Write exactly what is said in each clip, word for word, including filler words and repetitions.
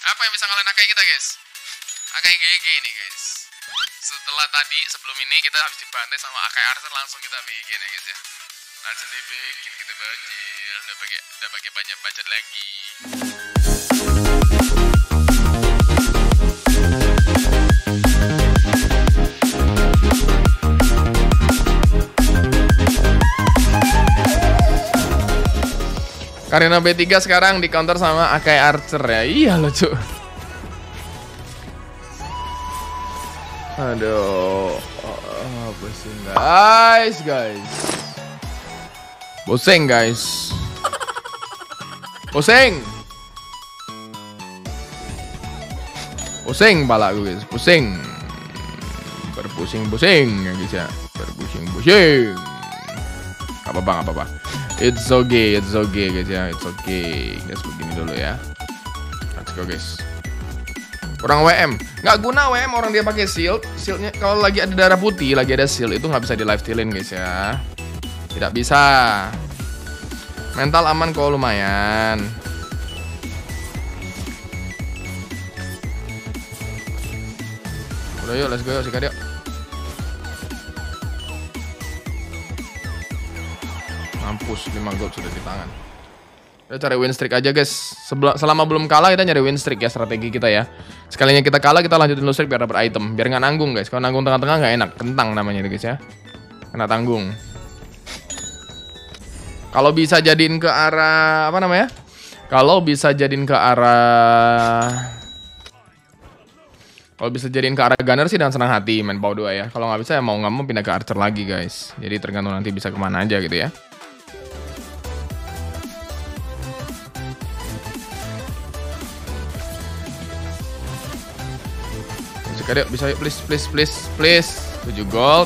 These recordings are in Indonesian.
Apa yang bisa ngalahin Akai kita, guys? Akai G G nih, guys. Setelah tadi, sebelum ini kita habis dibantai sama Akai Archer, langsung kita bikin ya, guys ya. Langsung dibikin kita bajil, udah pakai udah pakai banyak budget lagi. Karena B tiga sekarang di counter sama Akai Archer ya. Iya lucu. Aduh. Oh, pusing guys, guys. Pusing guys. Pusing. Pusing pala gue guys. Pusing. Berpusing-pusing ya guys ya. Berpusing-pusing. Gak apa-apa, gak apa-apa. It's okay, it's okay guys ya, it's okay. Guys begini dulu ya. Let's go guys. Kurang W M, nggak guna W M orang dia pakai shield. Shieldnya kalau lagi ada darah putih, lagi ada shield itu nggak bisa di live stealin guys ya. Tidak bisa. Mental aman kok lumayan. Udah yuk, let's go yuk, sikat yuk. Mampus, lima gold sudah di tangan. Kita cari win streak aja guys. Sebel selama belum kalah kita nyari win streak ya, strategi kita ya. Sekalinya kita kalah kita lanjutin loot streak biar dapat item, biar nggak nanggung guys. Kalau nanggung tengah-tengah nggak enak, kentang namanya guys ya. Kena tanggung. Kalau bisa jadiin ke arah apa namanya? Kalau bisa jadiin ke arah Kalau bisa jadiin ke arah gunner sih dengan senang hati main Pau dua ya. Kalau nggak bisa ya mau nggak mau pindah ke archer lagi guys. Jadi tergantung nanti bisa kemana aja gitu ya. Sekarang bisa yuk, please please please please. tujuh gold.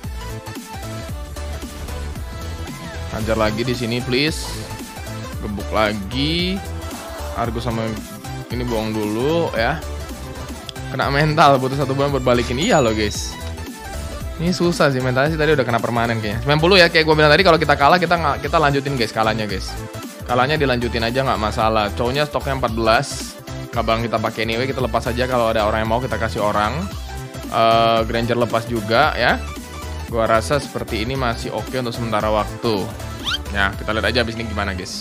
Hajar lagi di sini please. Gebuk lagi. Argo sama ini buang dulu ya. Kena mental, butuh satu bulan buat balikin. Iya loh guys. Ini susah sih mentalnya sih, tadi udah kena permanen kayaknya. sembilan puluh ya kayak gue bilang tadi, kalau kita kalah kita nggak kita lanjutin guys kalahnya guys. Kalahnya dilanjutin aja nggak masalah. Cowoknya stoknya empat belas. Kabang kita pakai anyway, kita lepas aja kalau ada orang yang mau kita kasih orang. Uh, Granger lepas juga ya. Gua rasa seperti ini masih oke untuk sementara waktu. Ya, kita lihat aja abis ini gimana guys.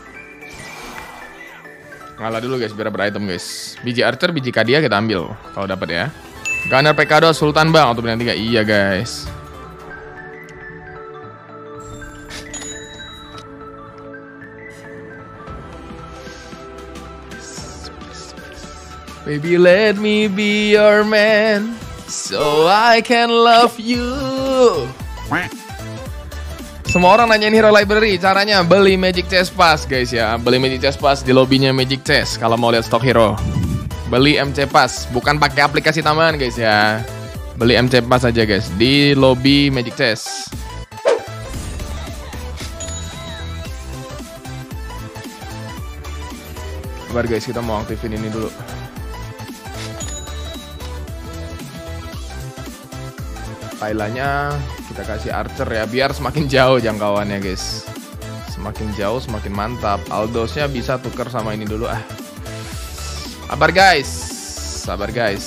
Ngalah dulu guys biar beritem guys. Biji Archer, biji Kadia kita ambil kalau dapat ya. Gunner P K dua Sultan bang untuk bintang tiga. Iya guys. Baby let me be your man so I can love you. Semua orang nanyain Hero Library, caranya beli Magic Chest Pass guys ya. Beli Magic Chest Pass di lobbynya Magic Chest kalau mau lihat stok hero. Beli M C Pass, bukan pakai aplikasi tambahan guys ya. Beli M C Pass aja guys di lobby Magic Chest. Sabar guys, kita mau aktifin ini dulu. Thailandnya kita kasih Archer ya, biar semakin jauh jangkauannya guys. Semakin jauh semakin mantap. Aldosnya bisa tuker sama ini dulu ah. Sabar guys, sabar guys.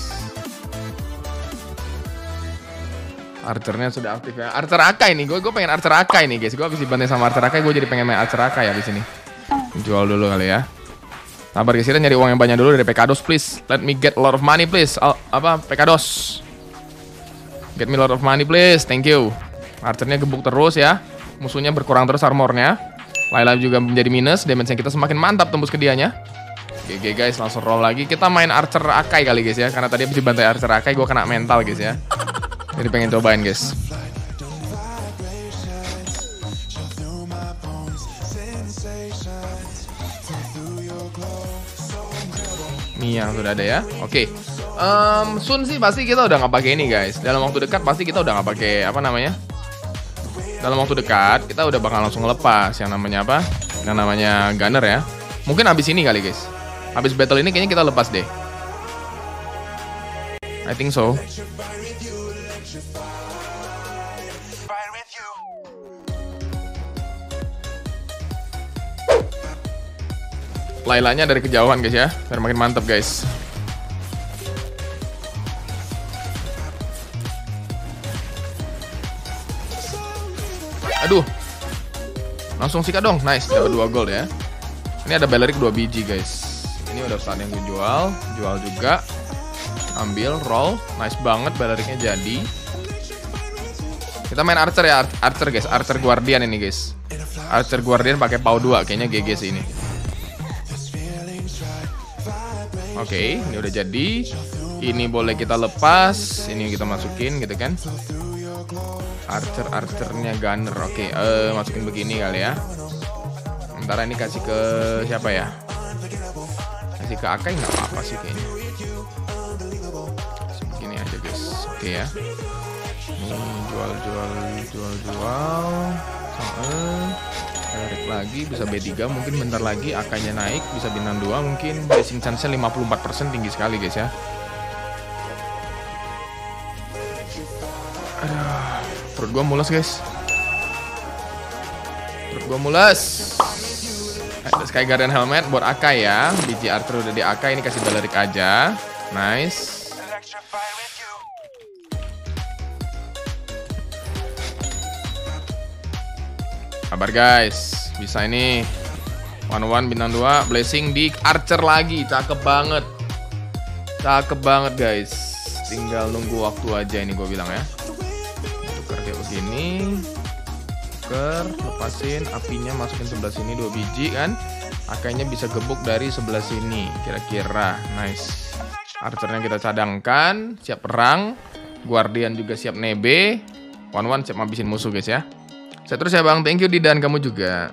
Archernya sudah aktif ya. Archer Akai nih, gue gue pengen Archer Akai nih guys. Gue habis dibantai sama Archer Akai, gue jadi pengen main Archer Akai habis ini. Jual dulu kali ya. Sabar guys, kita nyari uang yang banyak dulu dari P K dos please. Let me get a lot of money please. Al apa P K dos? Get me a lot of money please, thank you. Archernya gebuk terus ya. Musuhnya berkurang terus armornya. Layla juga menjadi minus. Damage-nya kita semakin mantap tembus ke dianya. G G guys, langsung roll lagi. Kita main Archer Akai kali guys ya. Karena tadi habis dibantai Archer Akai, gue kena mental guys ya. Jadi pengen cobain guys. Nih yang sudah ada ya. Oke. Okay. Um, Sun sih pasti kita udah nggak pakai ini guys. Dalam waktu dekat pasti kita udah nggak pakai apa namanya. Dalam waktu dekat kita udah bakal langsung lepas yang namanya apa? Yang namanya Gunner ya. Mungkin habis ini kali guys. Habis battle ini kayaknya kita lepas deh. I think so. Lailanya dari kejauhan guys ya, biar makin mantep guys. Aduh, langsung sikat dong. Nice, dapat dua gold ya. Ini ada Balerik dua biji guys. Ini udah saat yang gue jual, jual juga. Ambil, roll, nice banget Baleriknya jadi. Kita main Archer ya, Archer guys, Archer Guardian ini guys. Archer Guardian pakai P A U dua, kayaknya G G sih ini. Oke, okay, ini udah jadi. Ini boleh kita lepas, ini kita masukin gitu kan. Archer, Archernya Gunner, oke, okay, uh, masukin begini kali ya. Sementara ini kasih ke siapa ya? Kasih ke Akai nggak apa-apa sih kayaknya. Begini aja guys, oke okay, ya. Ini jual, jual, jual, jual. Tarik lagi, bisa B tiga mungkin bentar lagi. Akainya naik, bisa bintang dua mungkin. Blessing chance-nya lima puluh empat persen, tinggi sekali guys ya. Aduh, perut gua mules guys. Perut gua mules. Ada Sky Guardian Helmet buat Akai ya. Biji Arthur udah di Akai, ini kasih Balerik aja. Nice. Kabar guys, bisa ini one one bintang dua, blessing di Archer lagi, cakep banget. Cakep banget guys. Tinggal nunggu waktu aja ini gue bilang ya. Tuker kayak begini. Tuker, lepasin, apinya masukin sebelah sini dua biji kan. Akainya bisa gebuk dari sebelah sini, kira-kira. Nice. Archernya kita cadangkan, siap perang. Guardian juga siap nebe. one one siap ngabisin musuh guys ya. Saya terus ya bang, thank you Didan, kamu juga.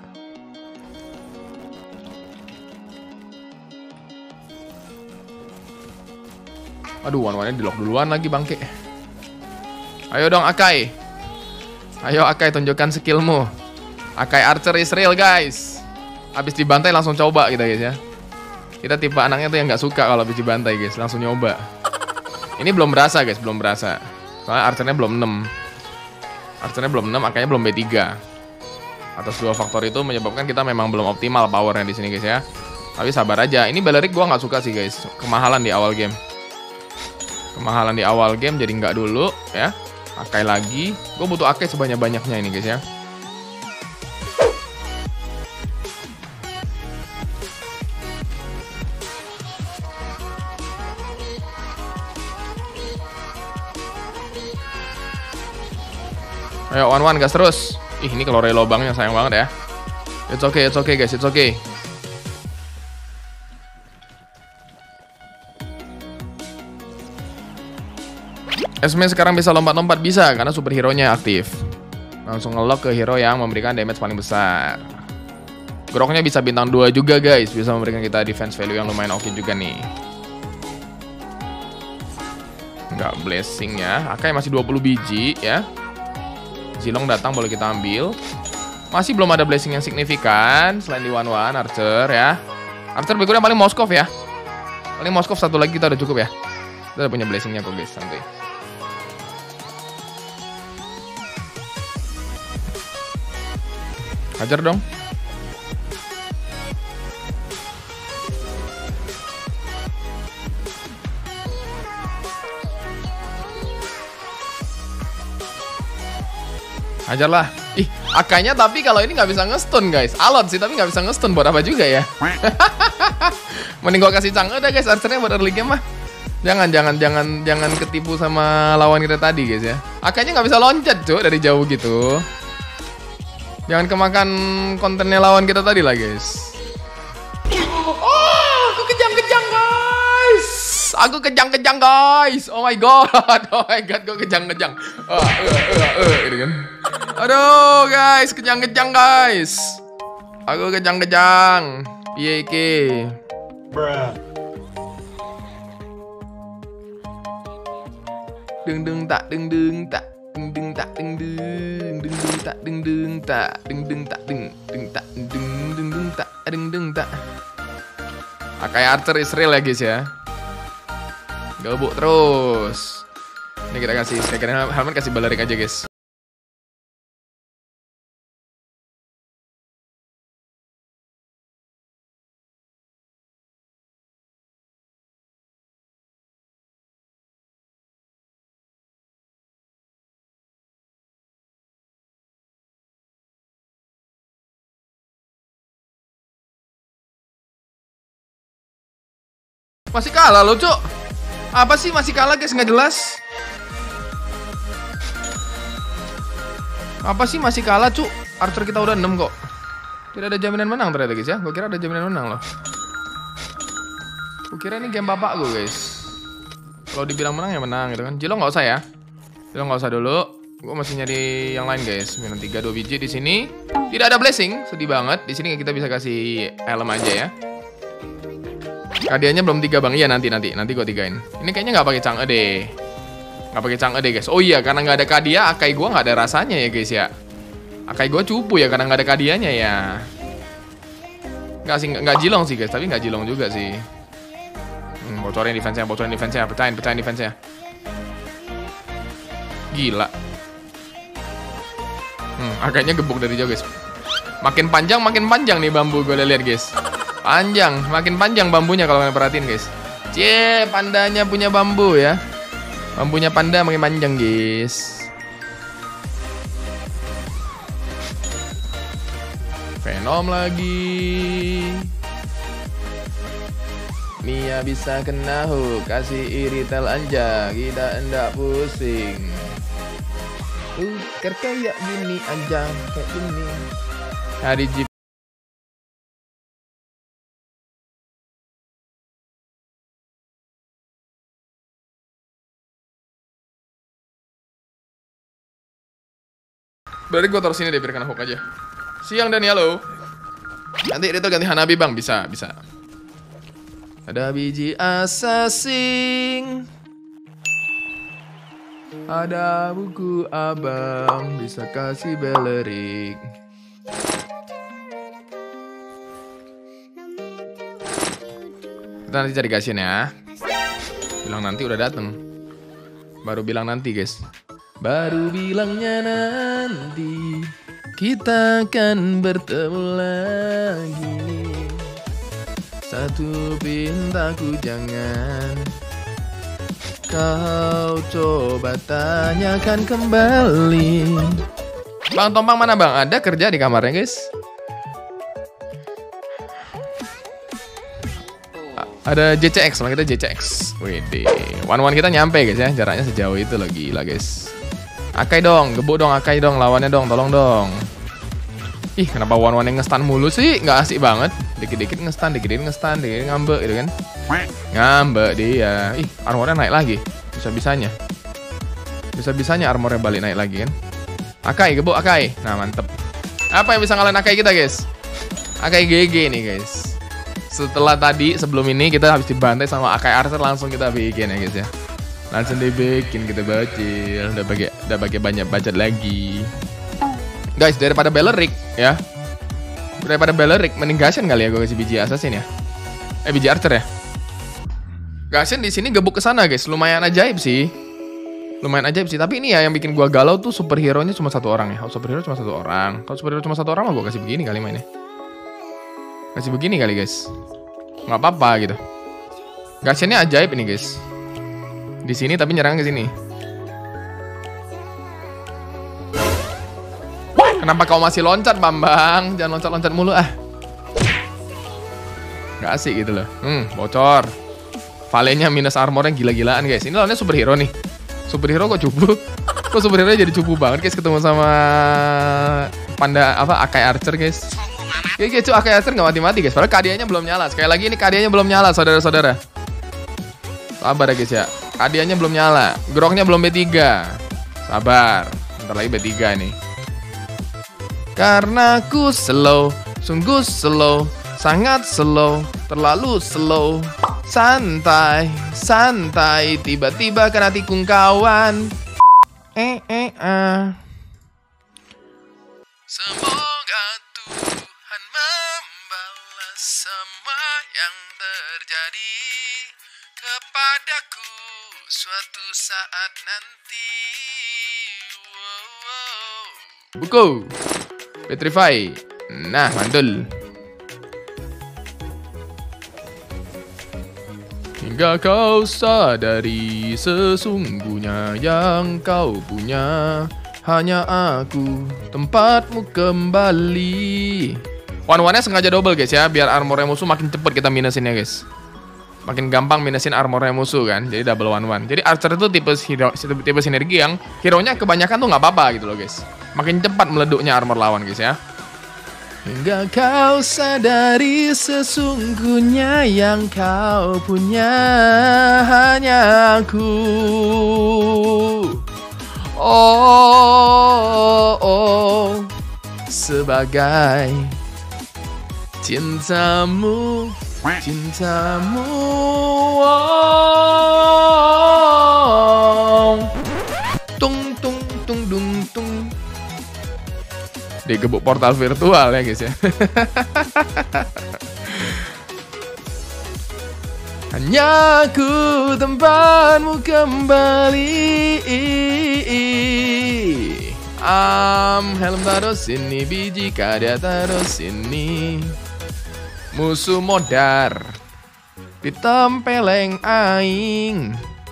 Aduh, one-one-nya di lock duluan lagi bangke. Ayo dong Akai. Ayo Akai, tunjukkan skillmu. Akai Archer is real guys. Habis dibantai langsung coba kita guys ya. Kita tipe anaknya tuh yang nggak suka kalau habis dibantai guys, langsung nyoba. Ini belum berasa guys, belum berasa. Soalnya Archernya belum enam. Archernya belum enam, akainya belum B tiga. Atas dua faktor itu menyebabkan kita memang belum optimal powernya di sini guys ya. Tapi sabar aja. Ini Balerik gua nggak suka sih guys. Kemahalan di awal game. Kemahalan di awal game jadi nggak dulu ya. Akai lagi. Gue butuh Akai sebanyak-banyaknya ini guys ya. Ayo one one gas terus. Ih, ini kalau lobangnya sayang banget ya. It's okay, it's okay guys, it's okay. Esme sekarang bisa lompat-lompat, bisa karena superhero-nya aktif. Langsung ngelock ke hero yang memberikan damage paling besar. Groknya bisa bintang dua juga guys, bisa memberikan kita defense value yang lumayan oke juga nih. Enggak blessing ya. Akai masih dua puluh biji ya. Zilong datang, boleh kita ambil. Masih belum ada blessing yang signifikan selain di one one Archer ya. Archer berikutnya paling Moskov ya. Paling Moskov satu lagi kita udah cukup ya. Kita udah punya blessingnya kok guys, santai. Hajar dong. Ajarlah. Ih, Akainya tapi kalau ini nggak bisa nge-stun guys. Alot sih tapi nggak bisa nge-stun, buat apa juga ya. Mending gua kasih Chang'e udah guys, Archernya buat early game mah. Jangan, jangan, jangan, jangan ketipu sama lawan kita tadi guys ya. Akainya nggak bisa loncat cuy dari jauh gitu. Jangan kemakan kontennya lawan kita tadi lah guys. Oh, aku kejang-kejang guys. Aku kejang-kejang guys. Oh my god. Oh my god, gue kejang-kejang. Uh, uh, uh, uh, ini kan. Aduh guys, kejang-kejang guys. Aku kejang-kejang. Piye iki? Bruh. Deng deng tak deng deng tak deng deng tak deng deng deng deng tak deng deng tak deng deng tak deng deng tak deng deng deng tak deng deng tak. Akai Archer is real ya guys ya. Gebuk terus. Ini kita kasih Sky Guardian Helmet, kasih Balerik aja guys. Masih kalah loh, Cuk. Apa sih masih kalah, guys? Nggak jelas. Apa sih masih kalah, Cuk? Archer kita udah enam kok. Tidak ada jaminan menang ternyata, guys ya. Gue kira ada jaminan menang loh. Gue kira ini game bapak gue, guys. Kalau dibilang menang ya menang gitu kan. Jilo nggak usah ya. Jilo nggak usah dulu. Gue masih nyari yang lain, guys. Minum tiga, dua biji di sini. Tidak ada blessing, sedih banget. Di sini kita bisa kasih helm aja ya. Hadiahnya belum tiga bang. Iya nanti nanti nanti gue tigain. Ini kayaknya nggak pakai Chang'e deh. Nggak pakai Chang'e deh, guys. Oh iya, karena nggak ada kadia, Akai gue nggak ada rasanya ya, guys ya. Akai gue cupu ya karena nggak ada kadianya ya. Nggak sih, nggak jilong sih, guys. Tapi nggak jilong juga sih. Hmm, bocorin defense-nya, bocorin defense-nya, pecahin, pecahin defense-nya. Gila. Hmm, agaknya gebuk dari jauh, guys. Makin panjang, makin panjang nih bambu gue lihat, guys. Panjang, makin panjang bambunya kalau kalian perhatiin, guys. Cie, pandanya punya bambu ya. Bambunya panda makin panjang, guys. Venom lagi. Mia bisa kena hook, kasih iritel anja, kita enggak pusing. Tuker kayak gini aja, kayak gini. Hari Jeep. Berarti gue taruh sini deh biar kena hook aja. Siang dan yellow. Nanti itu ganti Hanabi bang, bisa, bisa. Ada biji assassin. Ada buku abang, bisa kasih belerik. Kita nanti cari Gashin ya. Bilang nanti udah dateng. Baru bilang nanti, guys. Baru bilangnya nanti kita akan bertemu lagi. Satu pintaku jangan kau coba tanyakan kembali. Bang Tompang mana bang? Ada kerja di kamarnya, guys. Ada J C X, kita J C X. Wede, one-one kita nyampe, guys ya. Jaraknya sejauh itu loh, gila, guys. Akai dong, gebuk dong Akai dong, lawannya dong, tolong dong. Ih, kenapa one-one yang nge-stun mulu sih? Nggak asik banget. Dikit-dikit nge-stun, dikit-dikit nge-stun, dikit-dikit ngambek gitu kan. Ngambek dia. Ih, armornya naik lagi. Bisa-bisanya. Bisa-bisanya armornya balik naik lagi kan. Akai, gebuk Akai. Nah, mantep. Apa yang bisa ngalahin Akai kita, guys? Akai G G nih, guys. Setelah tadi, sebelum ini kita habis dibantai sama Akai Archer, langsung kita bikin ya, guys ya. Langsung dibikin kita bacil. Udah pakai udah pakai banyak budget lagi. Guys, daripada Belleric ya. Daripada Belleric mending Gashin kali ya gue kasih biji assassin ya. Eh biji archer ya. Gashin di sini gebuk ke sana, guys. Lumayan ajaib sih. Lumayan ajaib sih, tapi ini ya yang bikin gua galau tuh superhero-nya cuma satu orang ya. Oh, superhero cuma satu orang. Kalau superhero cuma satu orang mah gua kasih begini kali mainnya. Kasih begini kali, guys. Nggak apa-apa gitu. Gashinnya ajaib ini, guys. Di sini tapi nyerang ke sini. Kenapa kau masih loncat, Bambang? Jangan loncat-loncat mulu ah. Gak asik gitu loh. Hmm, bocor. Valenya minus armornya gila-gilaan, guys. Ini lawannya superhero nih. Superhero kok cupu? Kok superhero jadi cupu banget, guys, ketemu sama panda apa Akai Archer, guys. Kayak gitu Akai Archer nggak mati-mati, guys. Padahal kadianya belum nyala. Sekali lagi ini kadianya belum nyala, saudara-saudara. Sabar ya, guys ya. Kadianya belum nyala. Groknya belum B tiga. Sabar. Bentar lagi B tiga nih. Karena ku slow, sungguh slow, sangat slow, terlalu slow. Santai, santai, tiba-tiba kena tikung kawan. Eh, eh, ah. Semoga Tuhan membalas semua yang terjadi kepadaku suatu saat nanti. Wow, wow. Buku Petrify. Nah, mantul. Hingga kau sadari sesungguhnya yang kau punya hanya aku, tempatmu kembali. One-one-nya sengaja double, guys ya, biar armornya musuh makin cepet kita minusin ya, guys. makin gampang minusin armornya musuh kan. Jadi double one one. Jadi Archer itu tipe hero, tipe sinergi yang hero-nya kebanyakan tuh nggak apa-apa gitu loh guys. Makin cepat meleduknya armor lawan guys ya. Hingga kau sadari sesungguhnya yang kau punya hanya aku. Oh, oh, sebagai cintamu, cintamu. Oh. Tung tung tung dung tung. Digebuk portal virtual ya guys ya. Hanya ku tempatmu kembali. Am helm taruh sini, biji kadia taruh sini. Musuh modar ditempeleng aing.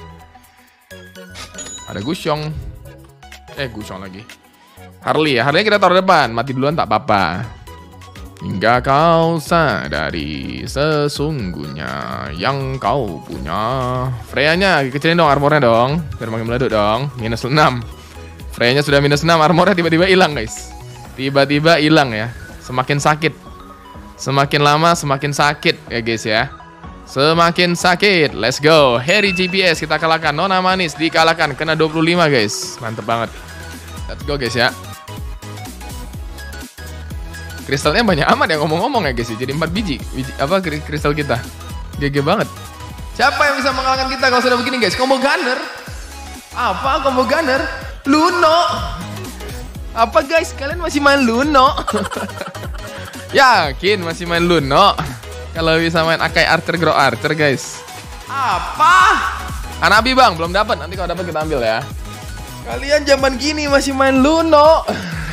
Ada Gusyong. Eh Gusyong lagi. Harley ya, Harley kita taruh depan. Mati duluan tak apa-apa. Hingga kau sadari sesungguhnya yang kau punya. Freya-nya kecilin dong armornya dong. Biar makin meleduk dong. Minus enam. Freya-nya sudah minus enam, armornya tiba-tiba hilang guys. Tiba-tiba hilang ya. Semakin sakit. Semakin lama semakin sakit ya guys ya. Semakin sakit. Let's go. Harry G P S kita kalahkan. Nona Manis dikalahkan. Kena dua puluh lima guys. Mantep banget. Let's go guys ya. Kristalnya banyak amat ya ngomong-ngomong ya guys ya. Jadi empat biji, biji apa kristal kita. G G banget. Siapa yang bisa mengalahkan kita kalau sudah begini guys? Combo Gunner. Apa combo Gunner? Luno. Apa guys? Kalian masih main Luno? Yakin masih main Luno? Kalau bisa main Akai Archer Grow Archer guys. Apa? Hanabi bang, belum dapat. Nanti kalau dapat kita ambil ya. Kalian zaman gini masih main Luno.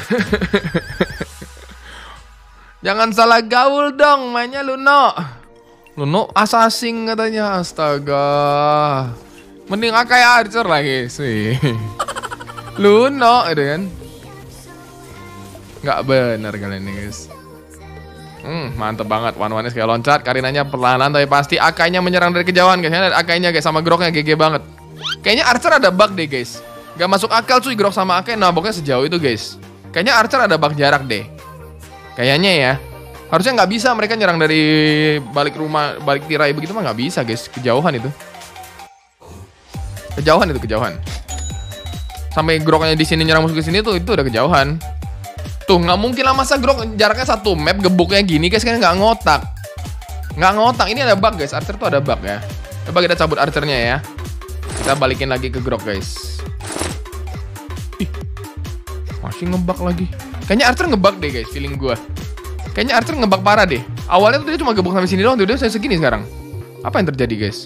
Jangan salah gaul dong, mainnya Luno. Luno assassin katanya, astaga. Mending Akai Archer lagi sih. Luno, itu kan. Nggak bener kalian nih guys. Hmm, mantep banget. One-one-nya kayak loncat, Karinanya perlahan tapi pasti. Akainya menyerang dari kejauhan guys. Lihat Akainya guys, sama Groknya G G banget. Kayaknya Archer ada bug deh guys. Gak masuk akal cuy Grok sama Akai naboknya sejauh itu guys. Kayaknya Archer ada bug jarak deh. Kayaknya ya. Harusnya nggak bisa mereka nyerang dari balik rumah, balik tirai begitu mah nggak bisa guys. Kejauhan itu. Kejauhan itu kejauhan. Sampai Groknya di sini nyerang musuh ke sini tuh itu udah kejauhan. Tuh nggak mungkin lah masa Grok jaraknya satu map gebuknya gini guys, kan nggak ngotak. Nggak ngotak. Ini ada bug guys. Archer tuh ada bug ya. Coba kita cabut Archernya ya. Kita balikin lagi ke Grok guys. Ih, masih ngebug lagi. Kayaknya Archer ngebug deh guys, feeling gue. Kayaknya Archer ngebug parah deh. Awalnya tuh dia cuma gebuk sampai sini doang, udah saya segini sekarang. Apa yang terjadi guys?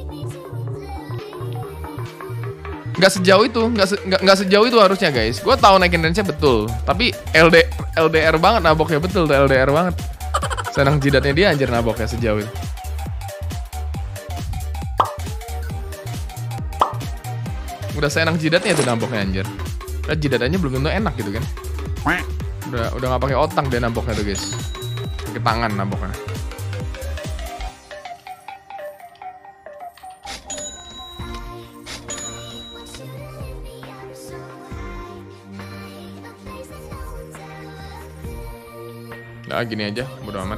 Gak sejauh itu, gak, se gak, gak sejauh itu harusnya guys. Gue tahu naikin range-nya betul, tapi L D L D R banget naboknya, betul tuh L D R banget. Senang jidatnya dia anjir naboknya sejauh itu. Udah senang jidatnya tuh naboknya anjir. Kan jidatannya belum tentu enak gitu kan. Udah udah nggak pakai otak dia naboknya tuh guys. Pakai tangan naboknya. Nah gini aja, bodo amat.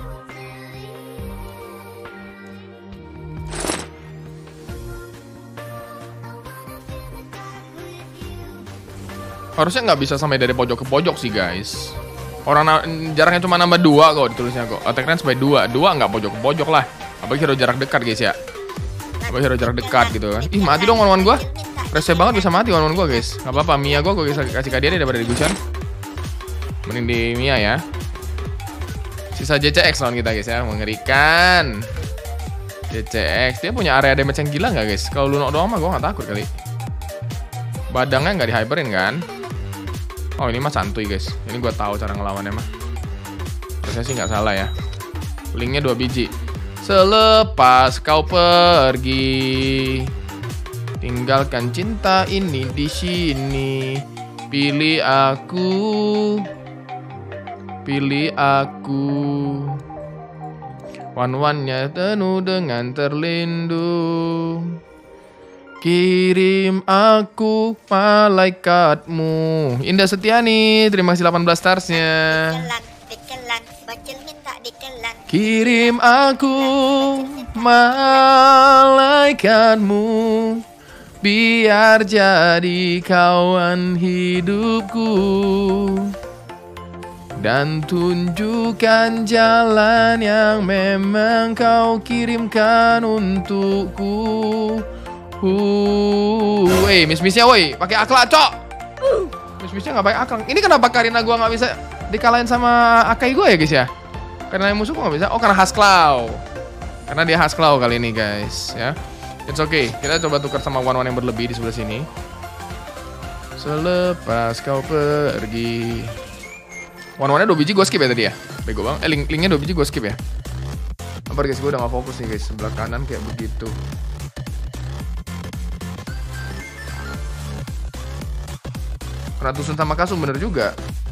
Harusnya nggak bisa sampai dari pojok ke pojok sih guys. Orang jaraknya cuma nambah dua kok ditulisnya kok. Attack range sampai dua, dua nggak pojok ke pojok lah. Apalagi hero jarak dekat guys ya. Apalagi hero jarak dekat gitu kan. Ih mati dong one-one gue. Rese banget bisa mati one-one gue guys. Gak apa-apa, Mia gue gue kasih ke dia daripada di Gushan. Mending di Mia ya. Sisa J C X lawan kita guys ya, mengerikan. J C X dia punya area damage yang gila nggak guys? Kalau Luno doang mah gue nggak takut kali. Badangnya nggak di hyperin kan? Oh ini mah santuy guys. Ini gue tahu cara ngelawannya mah. Harusnya sih nggak salah ya. Linknya dua biji. Selepas kau pergi, tinggalkan cinta ini di sini. Pilih aku, pilih aku. Wan-wannya penuh dengan terlindung. Kirim aku malaikatmu. Indah Setiani, terima kasih delapan belas starsnya. Kirim aku malaikatmu, biar jadi kawan hidupku, dan tunjukkan jalan yang memang kau kirimkan untukku. Uh, wey, miss-missnya woi, pakai akhlak, cok. Uh, miss-missnya nggak pakai akhlak. Ini kenapa Karina gua nggak bisa dikalahin sama Akai gue ya guys ya? Karena yang musuh gua nggak bisa. Oh, karena Hasklau. Karena dia Hasklau kali ini guys, ya. It's okay. Kita coba tukar sama one-one yang berlebih di sebelah sini. Selepas kau pergi. One-one-nya dua biji gue skip ya tadi ya. Bego bang. Eh, link linknya dua biji gue skip ya. Apa guys, gue udah nggak fokus nih guys. Sebelah kanan kayak begitu. Kena Tusun sama Kasum bener juga.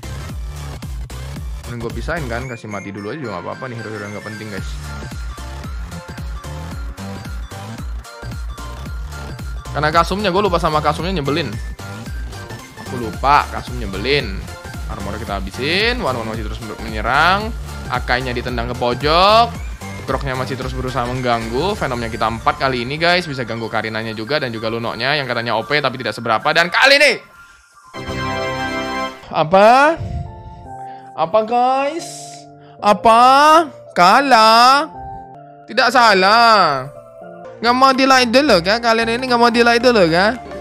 Dan gue pisahin kan, kasih mati dulu aja juga gak apa-apa nih, hero-hero yang gak penting guys. Karena Kasumnya, gue lupa sama Kasumnya nyebelin. Aku lupa, Kasum nyebelin. Armor kita habisin, One-One masih terus menyerang. Akainya ditendang ke pojok. Kroknya masih terus berusaha mengganggu. Venomnya kita empat kali ini guys, bisa ganggu Karinanya juga dan juga Lunoknya yang katanya O P tapi tidak seberapa. Dan kali ini apa? Apa guys? Apa? Kalah? Tidak salah. Nggak mau di like dulu kan? Kalian ini nggak mau di like dulu kan?